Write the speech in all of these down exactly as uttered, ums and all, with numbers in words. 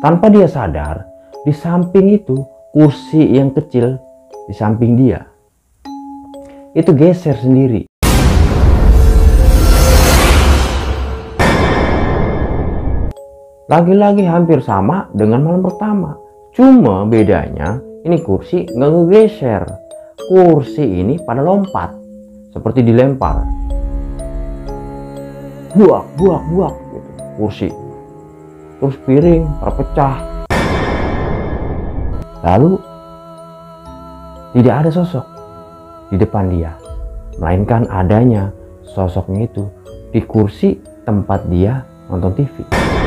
Tanpa dia sadar, di samping itu kursi yang kecil di samping dia itu geser sendiri. Lagi-lagi hampir sama dengan malam pertama. Cuma bedanya ini kursi nggak ngegeser. Kursi ini pada lompat seperti dilempar. Buak, buak, buak gitu, kursi. Terus piring terpecah. Lalu tidak ada sosok di depan dia, melainkan adanya sosoknya itu di kursi tempat dia nonton T V.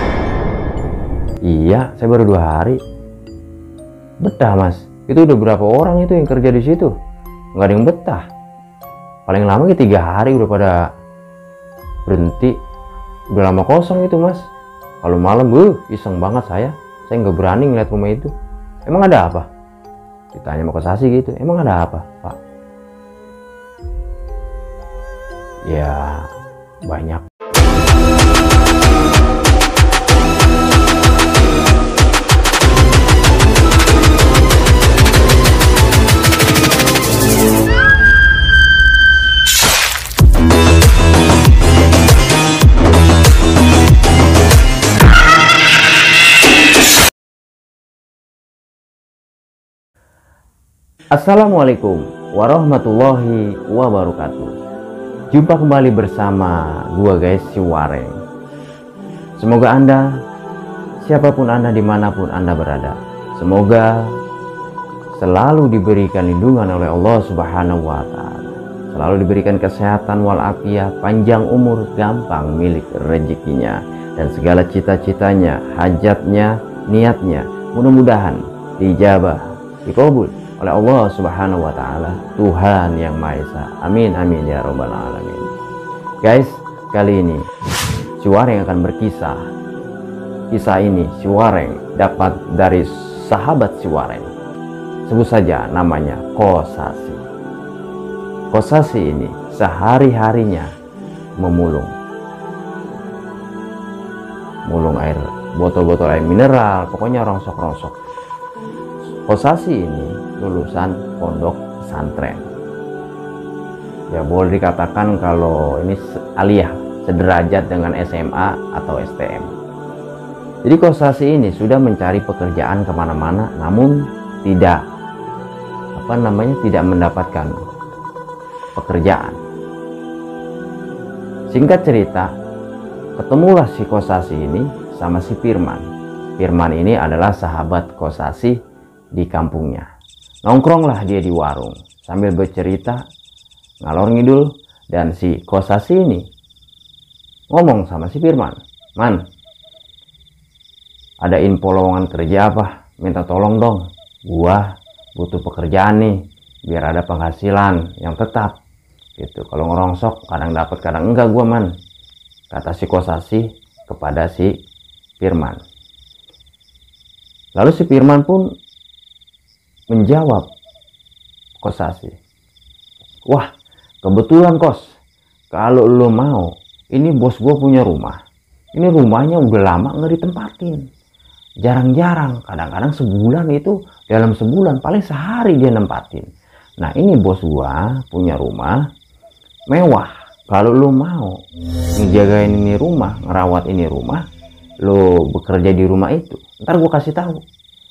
Iya, saya baru dua hari. Betah mas. Itu udah berapa orang itu yang kerja di situ? Nggak ada yang betah. Paling lama ya tiga hari udah pada berhenti. Udah lama kosong itu mas. Kalau malam, uh, iseng banget saya. Saya nggak berani ngeliat rumah itu. Emang ada apa? Ditanya mau ke Sasi gitu. Emang ada apa, Pak? Ya, banyak. Assalamualaikum warahmatullahi wabarakatuh. Jumpa kembali bersama gua guys, Ciwareng. Semoga Anda, siapapun Anda, dimanapun Anda berada, semoga selalu diberikan lindungan oleh Allah Subhanahu wa Ta'ala, selalu diberikan kesehatan walafiat, panjang umur, gampang milik rezekinya, dan segala cita-citanya, hajatnya, niatnya mudah-mudahan dijabah, dikabul oleh Allah Subhanahu wa Ta'ala, Tuhan yang Maha Esa. Amin amin ya robbal alamin. Guys, kali ini Ciwareng akan berkisah. Kisah ini Ciwareng dapat dari sahabat Ciwareng. Sebut saja namanya Kosasi. Kosasi ini sehari-harinya memulung mulung air, botol-botol air mineral, pokoknya rongsok-rongsok. Kosasi ini lulusan pondok pesantren. Ya boleh dikatakan kalau ini aliyah sederajat dengan S M A atau S T M. Jadi Kosasi ini sudah mencari pekerjaan kemana-mana, namun tidak apa namanya tidak mendapatkan pekerjaan. Singkat cerita, ketemulah si Kosasi ini sama si Firman. Firman ini adalah sahabat Kosasi di kampungnya. Nongkronglah dia di warung sambil bercerita ngalor ngidul, dan si Kosasi ini ngomong sama si Firman, "Man, ada info lowongan kerja apa? Minta tolong dong. Gua butuh pekerjaan nih biar ada penghasilan yang tetap." Gitu. Kalau ngerongsok kadang dapat kadang enggak gua, man, kata si Kosasi kepada si Firman. Lalu si Firman pun menjawab Kosasi, "Wah, kebetulan Kos, kalau lo mau, ini bos gue punya rumah. Ini rumahnya udah lama nggak ditempatin. Jarang-jarang, kadang-kadang sebulan itu, dalam sebulan paling sehari dia nempatin. Nah ini bos gue punya rumah mewah. Kalau lo mau ngejagain ini rumah, ngerawat ini rumah, lo bekerja di rumah itu, ntar gue kasih tahu.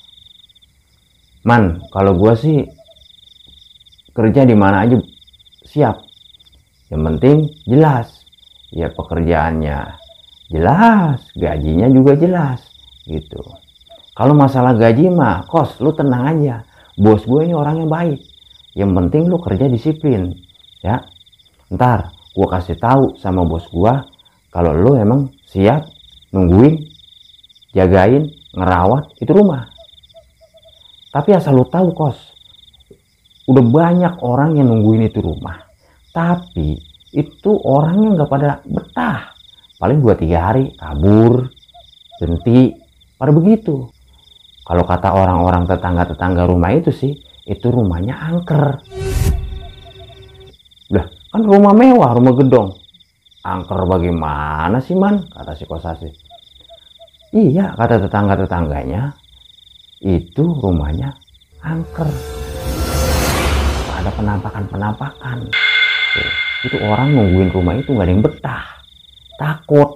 Man, kalau gue sih kerja di mana aja siap. Yang penting jelas, ya pekerjaannya jelas, gajinya juga jelas, gitu. Kalau masalah gaji mah, Kos, lu tenang aja. Bos gue ini orangnya baik. Yang penting lu kerja disiplin, ya. Ntar gue kasih tahu sama bos gue kalau lu emang siap nungguin, jagain, ngerawat itu rumah. Tapi asal lu tahu, Kos, udah banyak orang yang nungguin itu rumah, tapi itu orangnya nggak pada betah. Paling dua tiga hari kabur, berhenti, pada begitu. Kalau kata orang-orang tetangga-tetangga rumah itu sih, itu rumahnya angker. Lah, kan rumah mewah, rumah gedong. Angker bagaimana sih, man? Kata si Kosasi. Iya, kata tetangga-tetangganya, itu rumahnya angker. Ada penampakan-penampakan. Tuh, itu orang nungguin rumah itu nggak ada yang betah. Takut.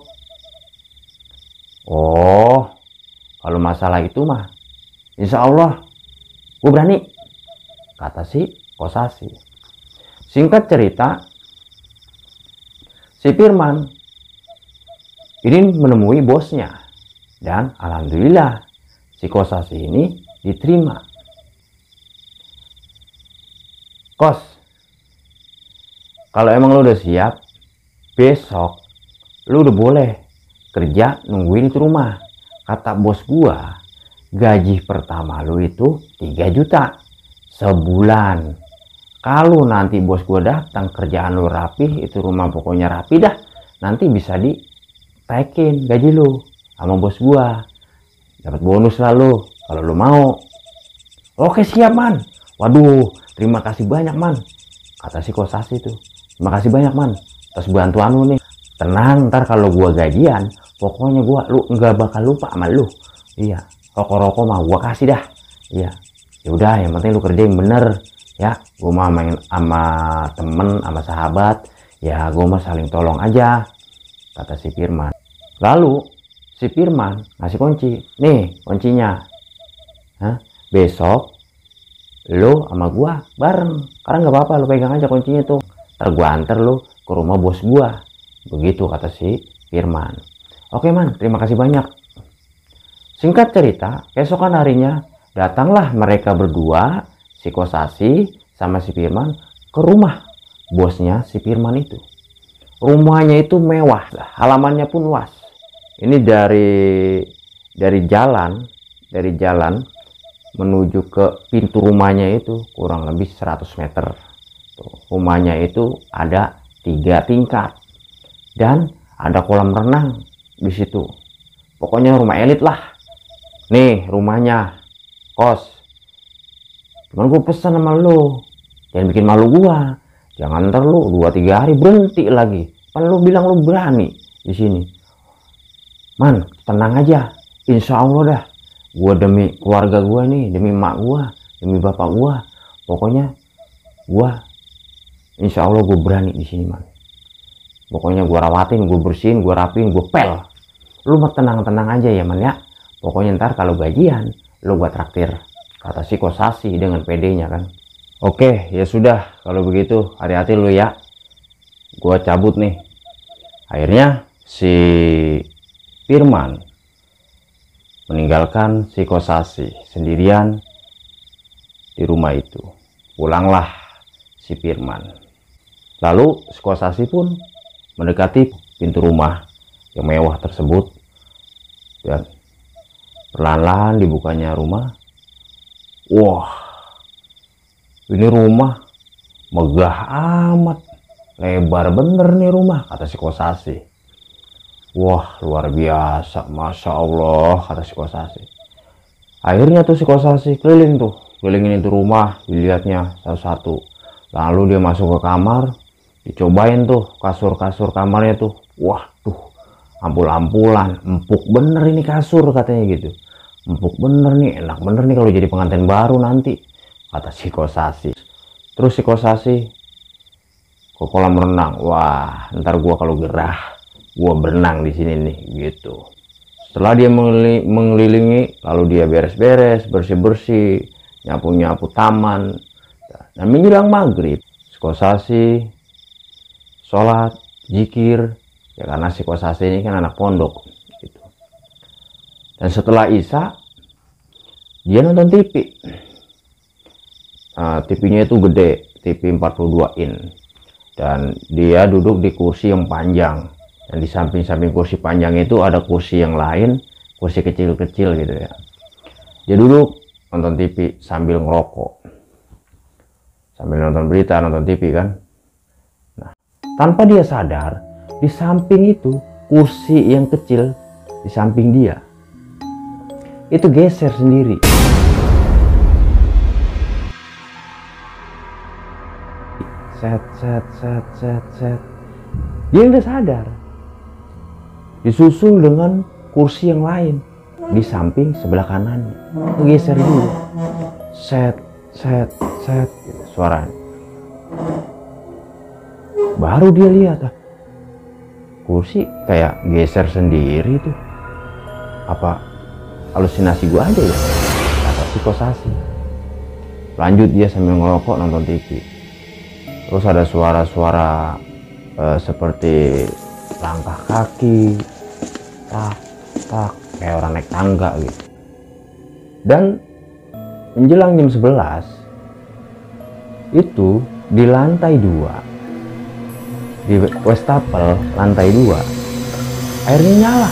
Oh, kalau masalah itu mah, insya Allah gue berani, kata si Kosasi. Singkat cerita, si Firman ini menemui bosnya. Dan alhamdulillah si Kosasi ini diterima. Kos, kalau emang lu udah siap, besok lu udah boleh kerja nungguin itu rumah. Kata bos gua, gaji pertama lu itu tiga juta sebulan. Kalau nanti bos gua datang, kerjaan lu rapi, itu rumah pokoknya rapi dah, nanti bisa ditaikin gaji lu sama bos gua, dapat bonus lah lu kalau lu mau. Oke siap man. Waduh, terima kasih banyak man, kata si Kosasi tuh. Terima kasih banyak man atas bantuan lu nih. Tenang, ntar kalau gua gajian, pokoknya gua lu nggak bakal lupa sama lu. Iya, rokok-rokok mah gua kasih dah. Iya, ya udah, yang penting lu kerjain bener ya. Gua mah main sama temen, sama sahabat ya, gua mah saling tolong aja, kata si Firman. Lalu si Firman ngasih kunci, nih kuncinya. Hah? Besok lu sama gua bareng, karena nggak apa-apa, lu pegang aja kuncinya tuh. Ntar gua anter lu ke rumah bos gua. Begitu kata si Firman. Oke man, terima kasih banyak. Singkat cerita, keesokan harinya datanglah mereka berdua, si Kosasi sama si Firman, ke rumah bosnya si Firman itu. Rumahnya itu mewah, halamannya pun luas. Ini dari dari jalan, dari jalan menuju ke pintu rumahnya itu kurang lebih seratus meter. Tuh, rumahnya itu ada tiga tingkat dan ada kolam renang di situ. Pokoknya rumah elit lah. Nih rumahnya, kos. Cuman gue pesan sama lu, jangan bikin malu gua. Jangan ntar lu dua tiga hari berhenti lagi. Kan lu bilang lu berani di sini. Man, tenang aja. Insya Allah dah. Gua demi keluarga gua nih, demi mak gua, demi bapak gua. Pokoknya gua insya Allah gue berani di sini man. Pokoknya gue rawatin, gue bersihin, gue rapiin, gue pel. Lu mah tenang-tenang aja ya man ya. Pokoknya ntar kalau gajian, lu gue traktir, kata si Kosasi dengan pedenya kan. Oke, ya sudah kalau begitu, hati-hati lu ya. Gue cabut nih. Akhirnya si Firman meninggalkan si Kosasi sendirian di rumah itu. Pulanglah si Firman. Lalu si Kosasi pun mendekati pintu rumah yang mewah tersebut dan perlahan-lahan dibukanya rumah. Wah, ini rumah megah amat, lebar bener nih rumah, kata si Kosasi. Wah, luar biasa, masya Allah, kata si Kosasi. Akhirnya tuh si Kosasi keliling tuh, kelilingin itu rumah, dilihatnya satu-satu. Lalu dia masuk ke kamar, dicobain tuh kasur-kasur kamarnya tuh. Wah tuh, ampul-ampulan, empuk bener ini kasur katanya gitu. Empuk bener nih, enak bener nih kalau jadi pengantin baru nanti, kata si Kosasi. Terus si Kosasi ke kolam renang. Wah, ntar gua kalau gerah, gua berenang di sini nih gitu. Setelah dia mengelilingi, lalu dia beres-beres, bersih-bersih, nyapu-nyapu taman. Dan menjelang maghrib, si Kosasi sholat, zikir, ya karena si Kosasi ini kan anak pondok gitu. Dan setelah Isya dia nonton T V. Nah, T V-nya itu gede, T V empat puluh dua in, dan dia duduk di kursi yang panjang, dan di samping-samping kursi panjang itu ada kursi yang lain, kursi kecil-kecil gitu ya. Dia duduk nonton T V sambil ngerokok, sambil nonton berita, nonton T V kan. Nah, tanpa dia sadar, di samping itu kursi yang kecil di samping dia itu geser sendiri. Set set set set set. Dia udah sadar. Disusul dengan kursi yang lain di samping sebelah kanannya, ngegeser dulu, set set set gitu suaranya. Baru dia lihat, ah, kursi kayak geser sendiri tuh. Apa halusinasi gua aja ya, kata si Kosasi. Lanjut dia sambil ngerokok nonton T V. Terus ada suara-suara uh, seperti langkah kaki, tak tak, kayak orang naik tangga gitu. Dan menjelang jam sebelas itu di lantai dua, di wastafel lantai dua, airnya nyala.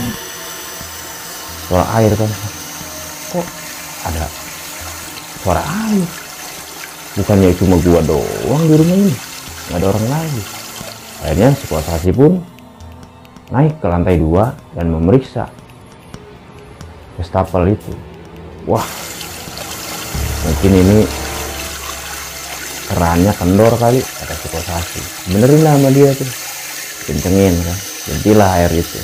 Suara air kan, kok ada suara air? Bukannya cuma gua doang di rumah ini, nggak ada orang lagi. Akhirnya si Kosasi pun naik ke lantai dua dan memeriksa wastafel itu. Wah, mungkin ini kerannya kendor kali, kata si Kosasi. Benerin lah sama dia tuh, kencengin kan, gantilah air itu.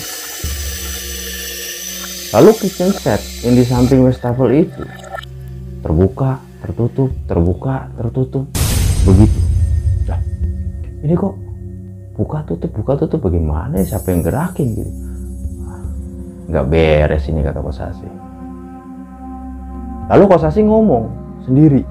Lalu kitchen set yang di samping wastafel itu terbuka, tertutup, terbuka, tertutup, begitu. Nah, ini kok buka tutup, buka tutup, bagaimana ya? Siapa yang gerakin gitu? Nggak beres ini, kata Kosasi. Lalu Kosasi ngomong sendiri,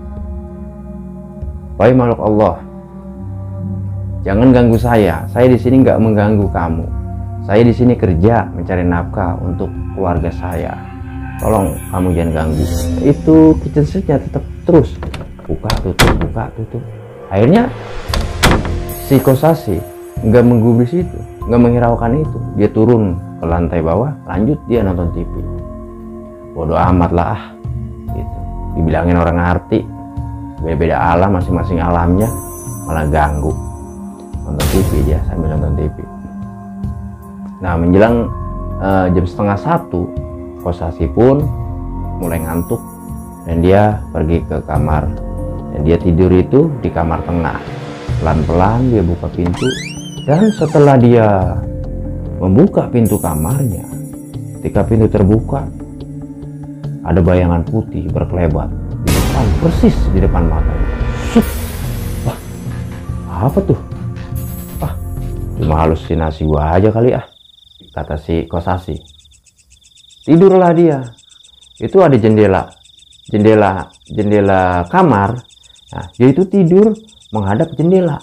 "Wahai makhluk Allah, jangan ganggu saya. Saya di sini nggak mengganggu kamu. Saya di sini kerja mencari nafkah untuk keluarga saya. Tolong kamu jangan ganggu." Itu kitchen setnya tetap terus buka tutup, buka tutup. Akhirnya si Kosasi nggak menggubris itu, nggak menghiraukan itu. Dia turun ke lantai bawah, lanjut dia nonton T V. Bodoh amat lah, ah, gitu. Dibilangin orang ngerti, beda-beda alam, masing-masing alamnya, malah ganggu. Nonton T V dia sambil nonton T V. Nah, menjelang uh, jam setengah satu, Kosasi pun mulai ngantuk dan dia pergi ke kamar. Dan dia tidur itu di kamar tengah. Pelan-pelan dia buka pintu, dan setelah dia membuka pintu kamarnya, ketika pintu terbuka, ada bayangan putih berkelebat di depan, persis di depan matanya. Sup. Wah, apa tuh? Ah, cuma halusinasi gua aja kali ah, kata si Kosasi. Tidurlah dia. Itu ada jendela, jendela, jendela kamar. Nah, dia itu tidur menghadap jendela.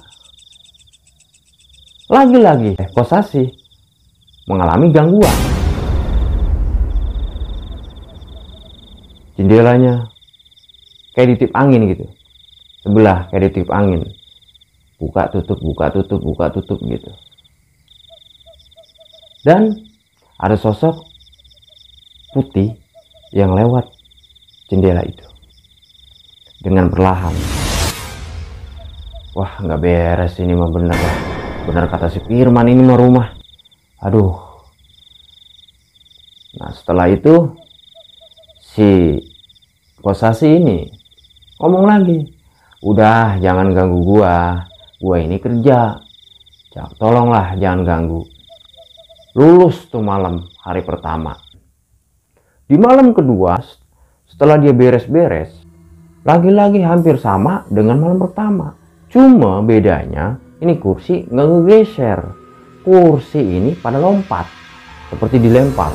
Lagi-lagi, eh, Kosasi mengalami gangguan. Jendelanya kayak ditip angin gitu, sebelah kayak ditip angin, buka tutup, buka tutup, buka tutup gitu. Dan ada sosok putih yang lewat jendela itu dengan perlahan. Wah, nggak beres ini mah, bener lah. Bener kata si Firman, ini mah rumah. Aduh. Nah, setelah itu si Kosasi ini ngomong lagi, "Udah, jangan ganggu gua. Gua ini kerja. Tolonglah jangan ganggu." Lulus tuh malam hari pertama. Di malam kedua, setelah dia beres-beres, lagi-lagi hampir sama dengan malam pertama. Cuma bedanya, ini kursi nggak ngegeser. Kursi ini pada lompat, seperti dilempar.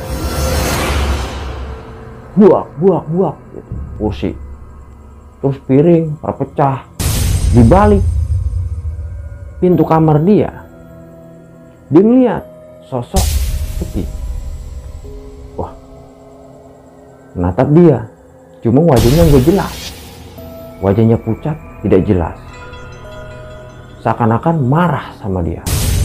Buak, buak, buak, gitu. Kursi. Terus piring terpecah. Di balik pintu kamar dia, dia melihat sosok putih. Wah, menatap dia. Cuma wajahnya nggak jelas. Wajahnya pucat, tidak jelas. Seakan-akan marah sama dia.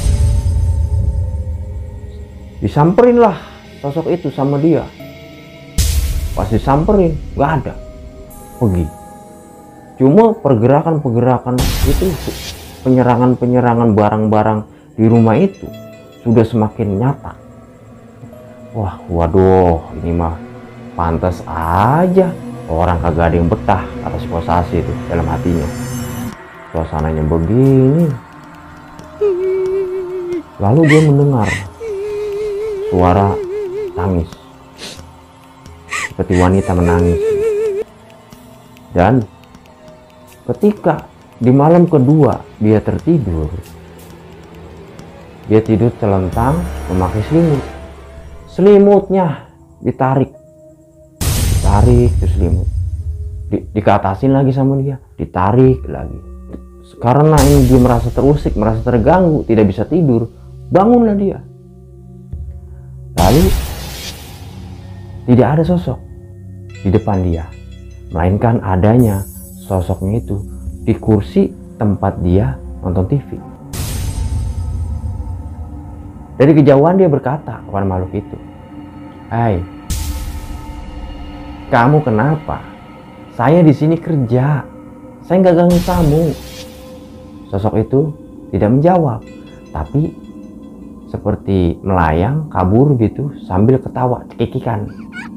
Disamperin lah sosok itu sama dia. Pas disamperin, nggak ada, pergi. Cuma pergerakan-pergerakan itu, penyerangan-penyerangan barang-barang di rumah itu sudah semakin nyata. Wah, waduh, ini mah pantas aja orang kagak ada yang betah, kata si Kosasi itu dalam hatinya. Suasananya begini. Lalu dia mendengar suara tangis seperti wanita menangis. Dan ketika di malam kedua dia tertidur, dia tidur telentang memakai selimut. Selimutnya ditarik, ditarik ke selimut, di, dikatasin lagi sama dia, ditarik lagi. Karena ini dia merasa terusik, merasa terganggu, tidak bisa tidur, bangunlah dia. Lalu tidak ada sosok di depan dia, melainkan adanya sosoknya itu di kursi tempat dia nonton T V. Dari kejauhan dia berkata kepada makhluk itu, "Hai, kamu kenapa? Saya di sini kerja, saya nggak ganggu kamu." Sosok itu tidak menjawab, tapi seperti melayang kabur gitu sambil ketawa cekikikan.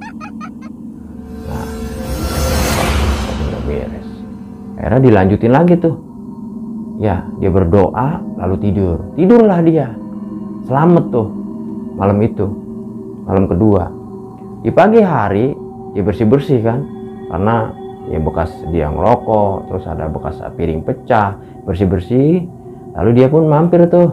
Nah, udah beres. Akhirnya dilanjutin lagi tuh. Ya, dia berdoa lalu tidur. Tidurlah dia. Selamat tuh malam itu, malam kedua. Di pagi hari dia bersih-bersih kan, karena ya bekas dia ngerokok, terus ada bekas piring pecah, bersih-bersih. Lalu dia pun mampir tuh,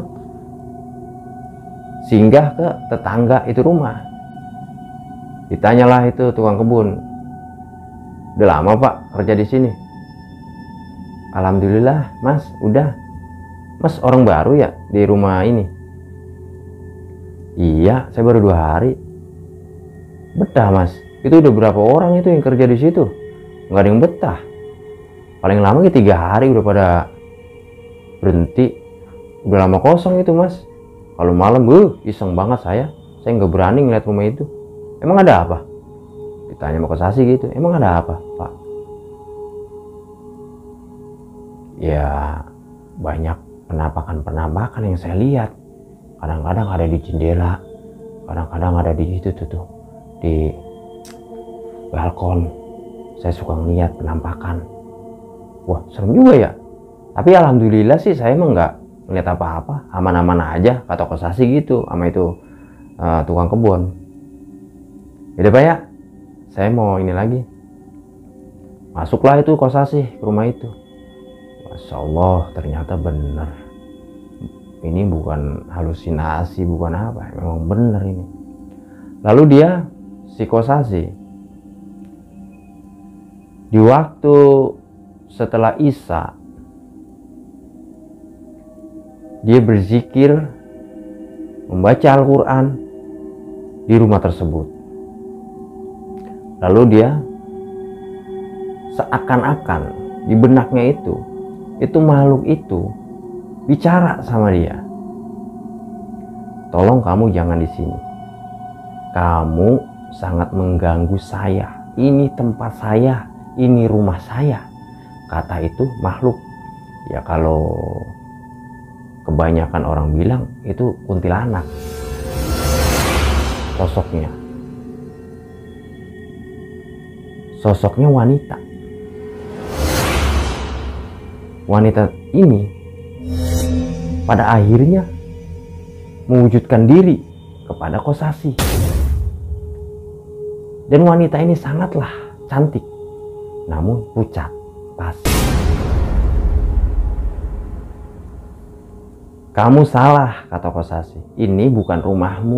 singgah ke tetangga itu rumah. Ditanyalah itu tukang kebun, "Udah lama Pak kerja di sini?" "Alhamdulillah Mas, udah." "Mas orang baru ya di rumah ini?" "Iya, saya baru dua hari." "Betah Mas? Itu udah berapa orang itu yang kerja di situ?" "Nggak ada yang betah. Paling lama ya tiga hari udah pada berhenti. Udah lama kosong itu Mas. Kalau malam, uh, iseng banget saya. Saya nggak berani ngeliat rumah itu." "Emang ada apa?" Ditanya sama Kosasi gitu. "Emang ada apa Pak?" "Ya banyak penampakan-penampakan yang saya lihat. Kadang-kadang ada di jendela, kadang-kadang ada di situ tuh, tuh di balkon. Saya suka ngeliat penampakan. Wah, serem juga ya. Tapi alhamdulillah sih saya emang nggak ngeliat apa-apa, aman-aman aja," kata Kosasi gitu sama itu uh, tukang kebun. "Yaudah Pak ya, saya mau ini lagi." Masuklah itu Kosasi ke rumah itu. Masya Allah, ternyata bener. Ini bukan halusinasi, bukan apa, memang bener ini. Lalu dia, si Kosasi, di waktu setelah Isya, dia berzikir, membaca Al-Quran di rumah tersebut. Lalu dia seakan-akan di benaknya itu, itu makhluk itu bicara sama dia, "Tolong kamu jangan di sini. Kamu sangat mengganggu saya. Ini tempat saya, ini rumah saya." Kata itu makhluk. Ya kalau kebanyakan orang bilang itu kuntilanak sosoknya. Sosoknya wanita. Wanita ini pada akhirnya mewujudkan diri kepada Kosasi. Dan wanita ini sangatlah cantik, namun pucat, pasif. "Kamu salah," kata Kosasi. "Ini bukan rumahmu.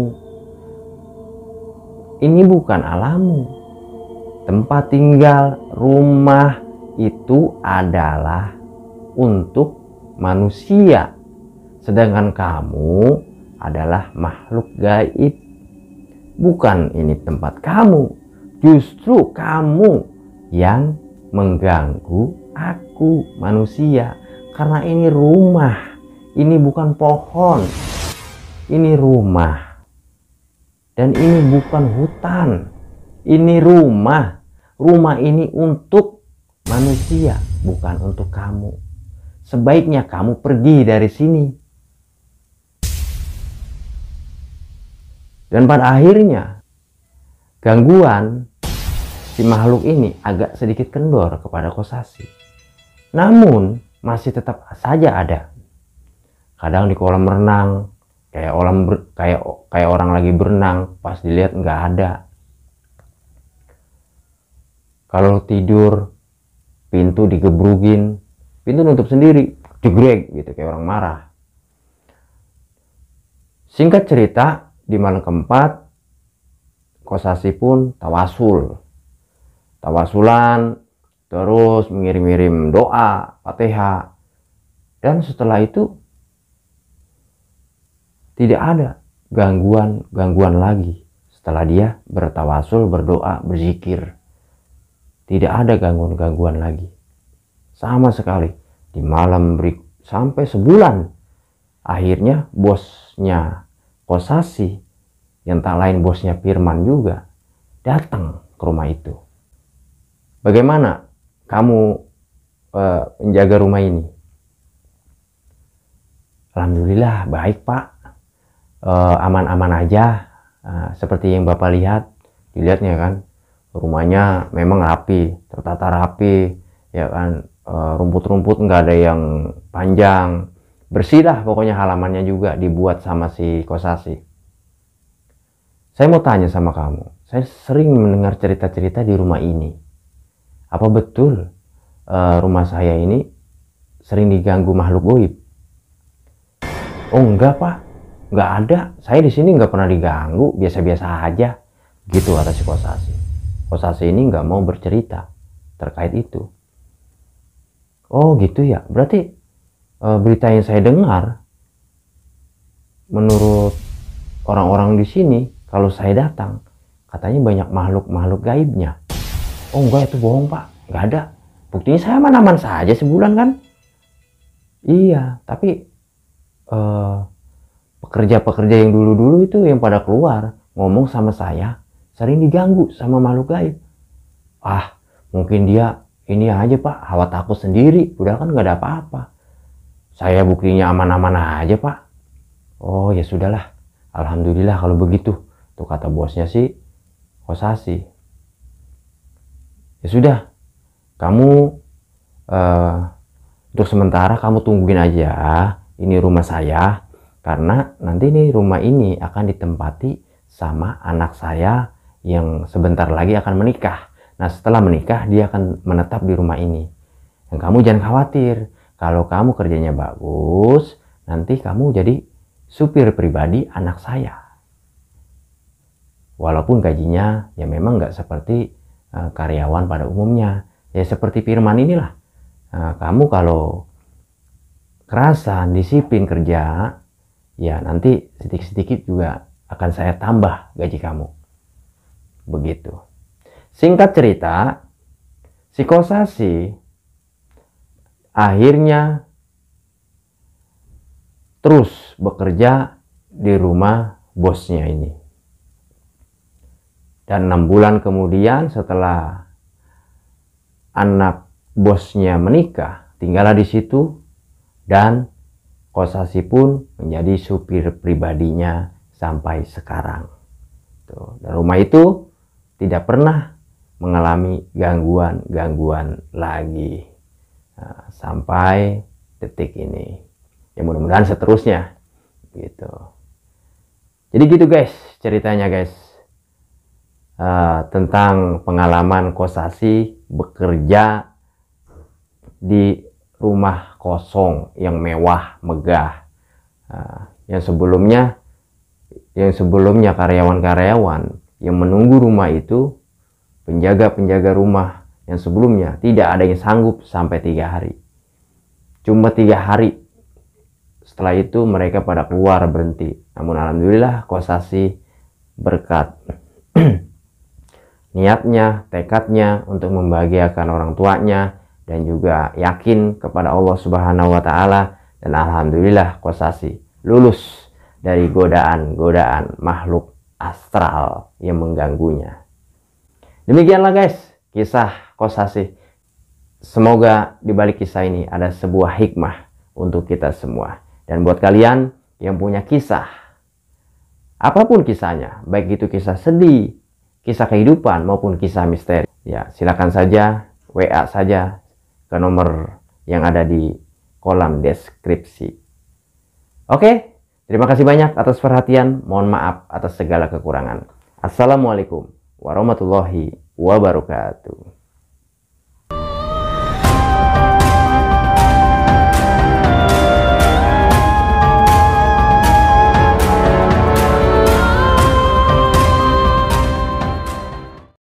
Ini bukan alammu. Tempat tinggal, rumah itu adalah untuk manusia. Sedangkan kamu adalah makhluk gaib. Bukan ini tempat kamu. Justru kamu yang mengganggu aku manusia. Karena ini rumah. Ini bukan pohon. Ini rumah. Dan ini bukan hutan. Ini rumah. Rumah ini untuk manusia, bukan untuk kamu. Sebaiknya kamu pergi dari sini." Dan pada akhirnya gangguan si makhluk ini agak sedikit kendor kepada Kosasi. Namun masih tetap saja ada. Kadang di kolam renang, kayak orang ber, kayak kayak orang lagi berenang, pas dilihat nggak ada. Kalau tidur pintu digebrugin, pintu nutup sendiri, jegrek gitu kayak orang marah. Singkat cerita, di malam keempat Kosasi pun tawasul, tawasulan, terus mengirim-irim doa, Fatihah, dan setelah itu tidak ada gangguan-gangguan lagi. Setelah dia bertawasul, berdoa, berzikir, tidak ada gangguan-gangguan lagi sama sekali. Di malam berik sampai sebulan, akhirnya bosnya Kosasi, yang tak lain bosnya Firman juga, datang ke rumah itu. Bagaimana kamu uh, menjaga rumah ini? Alhamdulillah baik Pak, aman-aman uh, aja. Uh, seperti yang Bapak lihat, dilihatnya kan, rumahnya memang rapi, tertata rapi, ya kan, rumput-rumput uh, nggak ada yang panjang, bersih lah pokoknya, halamannya juga dibuat sama si Kosasi. Saya mau tanya sama kamu, saya sering mendengar cerita-cerita di rumah ini. Apa betul uh, rumah saya ini sering diganggu makhluk goib? Oh enggak Pak, nggak ada. Saya di sini nggak pernah diganggu, biasa-biasa aja. Gitu kata si Kosasi. Kosasi ini nggak mau bercerita terkait itu. Oh gitu ya, berarti uh, berita yang saya dengar, menurut orang-orang di sini, kalau saya datang, katanya banyak makhluk-makhluk gaibnya. Oh enggak, itu bohong Pak, nggak ada. Buktinya saya aman-aman saja sebulan kan. Iya, tapi pekerja-pekerja uh, yang dulu-dulu itu yang pada keluar ngomong sama saya, sering diganggu sama makhluk gaib. Ah, mungkin dia ini aja Pak, hawa takut sendiri, udah kan nggak ada apa-apa. Saya buktinya aman-aman aja Pak. Oh ya sudahlah, alhamdulillah kalau begitu. Tuh kata bosnya si Kosasi. Ya sudah, kamu uh, untuk sementara kamu tungguin aja ini rumah saya, karena nanti nih rumah ini akan ditempati sama anak saya yang sebentar lagi akan menikah. Nah setelah menikah dia akan menetap di rumah ini. Dan kamu jangan khawatir, kalau kamu kerjanya bagus, nanti kamu jadi supir pribadi anak saya. Walaupun gajinya ya memang nggak seperti uh, karyawan pada umumnya, ya seperti Firman inilah. Nah, kamu kalau kerasan, disiplin kerja, ya nanti sedikit-sedikit juga akan saya tambah gaji kamu. Begitu. Singkat cerita, si Kosasi akhirnya terus bekerja di rumah bosnya ini. Dan enam bulan kemudian setelah anak bosnya menikah, tinggallah di situ, dan Kosasi pun menjadi supir pribadinya sampai sekarang. Tuh, dan rumah itu tidak pernah mengalami gangguan-gangguan lagi nah, sampai detik ini. Ya mudah-mudahan seterusnya gitu. Jadi gitu guys ceritanya guys. Uh, tentang pengalaman Kosasi bekerja di rumah kosong yang mewah megah, uh, yang sebelumnya yang sebelumnya karyawan-karyawan yang menunggu rumah itu, penjaga-penjaga rumah yang sebelumnya tidak ada yang sanggup sampai tiga hari, cuma tiga hari. Setelah itu mereka pada keluar berhenti. Namun alhamdulillah Kosasi berkat niatnya, tekadnya untuk membahagiakan orang tuanya, dan juga yakin kepada Allah Subhanahu wa Ta'ala, dan alhamdulillah Kosasi lulus dari godaan-godaan makhluk astral yang mengganggunya. Demikianlah guys kisah Kosasi. Semoga di balik kisah ini ada sebuah hikmah untuk kita semua. Dan buat kalian yang punya kisah, apapun kisahnya, baik itu kisah sedih, kisah kehidupan maupun kisah misteri, ya silakan saja W A saja ke nomor yang ada di kolom deskripsi. Oke, Terima kasih banyak atas perhatian. Mohon maaf atas segala kekurangan. Assalamualaikum warahmatullahi wabarakatuh.